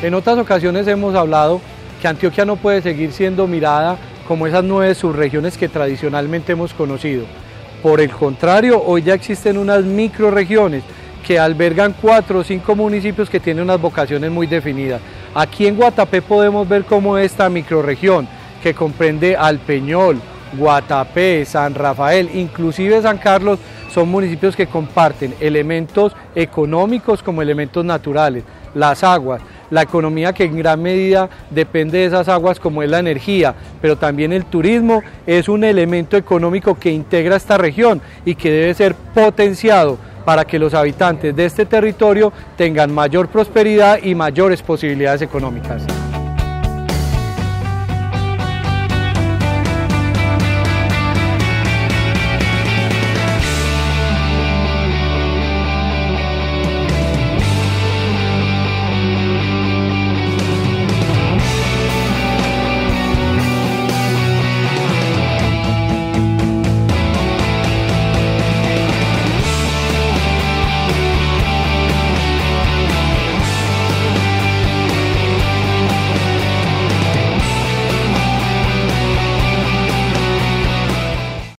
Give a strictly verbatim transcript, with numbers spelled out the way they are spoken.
En otras ocasiones hemos hablado que Antioquia no puede seguir siendo mirada como esas nueve subregiones que tradicionalmente hemos conocido. Por el contrario, hoy ya existen unas microrregiones que albergan cuatro o cinco municipios que tienen unas vocaciones muy definidas. Aquí en Guatapé podemos ver cómo esta microrregión, que comprende al Peñol, Guatapé, San Rafael, inclusive San Carlos, son municipios que comparten elementos económicos como elementos naturales, las aguas, la economía que en gran medida depende de esas aguas como es la energía, pero también el turismo es un elemento económico que integra esta región y que debe ser potenciado para que los habitantes de este territorio tengan mayor prosperidad y mayores posibilidades económicas.